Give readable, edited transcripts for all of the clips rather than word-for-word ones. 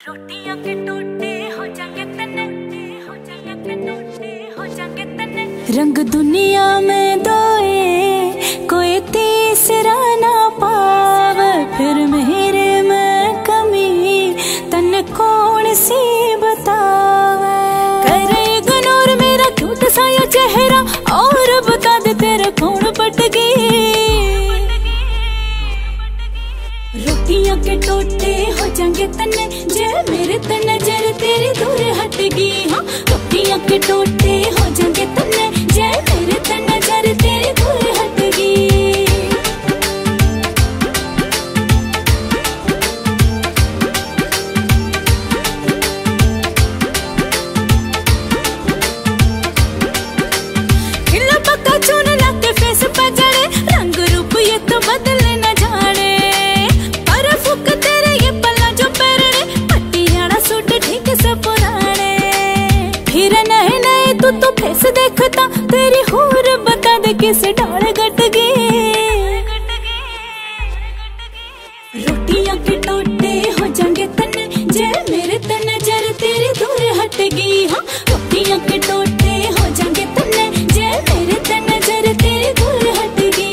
रोटियां के टोटे हो जाएंगे तने, हो जाएंगे टोटे हो जाएंगे तने। रंग दुनिया में दोए कोई तीसरा ना पावे, फिर मेरे में कमी तन कौन सी बतावे। करे इग्नोर मेरा क्यूट सा ये चेहरा, और बता दे तेरे कौन पट गई। रोटियां के टोटे हो जाएंगे तने, जे मेरे ते नजर तेरी दूर हटगी। हाँ, रोटियां के टोटे हो जाएंगे तने, जे मेरे ते नजर तेरी दूर हटगी। खिला पक्का चुन लाके फेस पे जड़े, रंग रूप ये तो बदले न जाने। तू तो फेस देखता तेरी होर बता दे किस डाल गट गई। रोटियां के टोटे हो जाएंगे तने, जे मेरे ते नजर तेरी दूर हटगी। हाँ, रोटियां के टोटे हो जाएंगे तने, जे मेरे ते नजर तेरी दूर हटगी।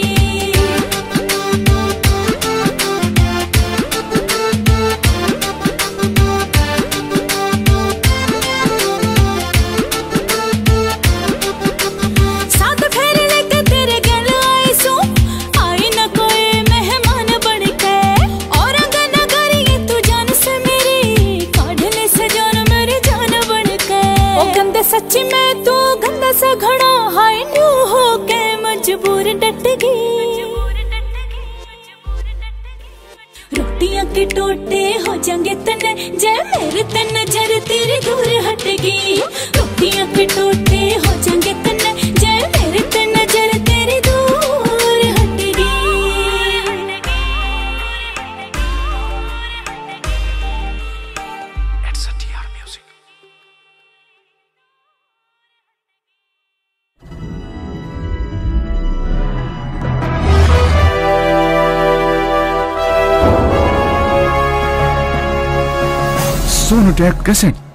सच्ची में तू गंदा सा घड़ा, हाय न्यू हो के मजबूर डट गई। रोटियां के टोटे हो जाएंगे तने, जे मेरे ते नजर तेरी दूर हटगी। रोटियां के टोटे हो जाएंगे तने, जे मेरे ते नजर तेरी दूर हटगी। Sonotech Cassette.